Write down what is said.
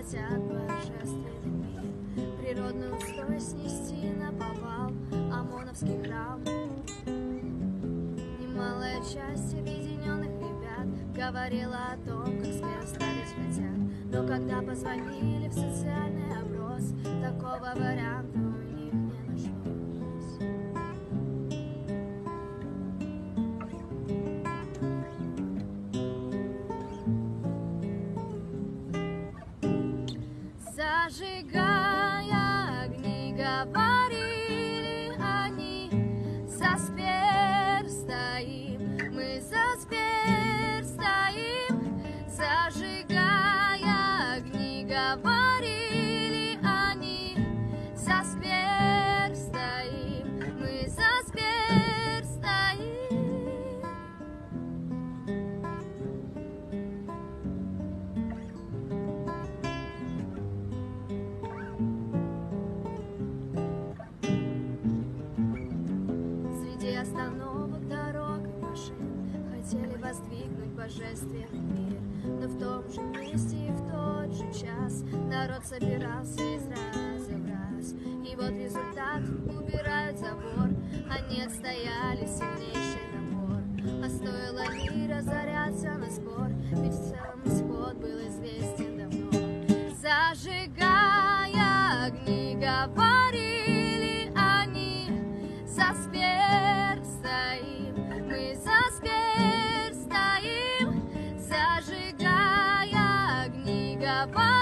хотят божественный мир, природный устой снести наповал ОМОНовский храм. Немалая часть объединенных ребят говорила о том, как смело ставить хотят, но когда позвонили в социальный опрос, такого варианта у них не нашлось. Зажигая огни, говорили они, за Сбер стоим, мы за Сбер стоим. Зажигая огни, говорили они, за Сбер стоим, мы за Сбер стоим. Остановок, дорог и машин хотели воздвигнуть божественный мир, но в том же месте и в тот же час народ собирался из раза в раз. И вот результат: убирают забор, они отстояли сильнейший напор. А стоило ли разоряться на спор, ведь в целом исход был известен давно. Зажигая огни, говорили они, за Сбер стоим, мы за Сбер стоим. Зажигая огни, говорили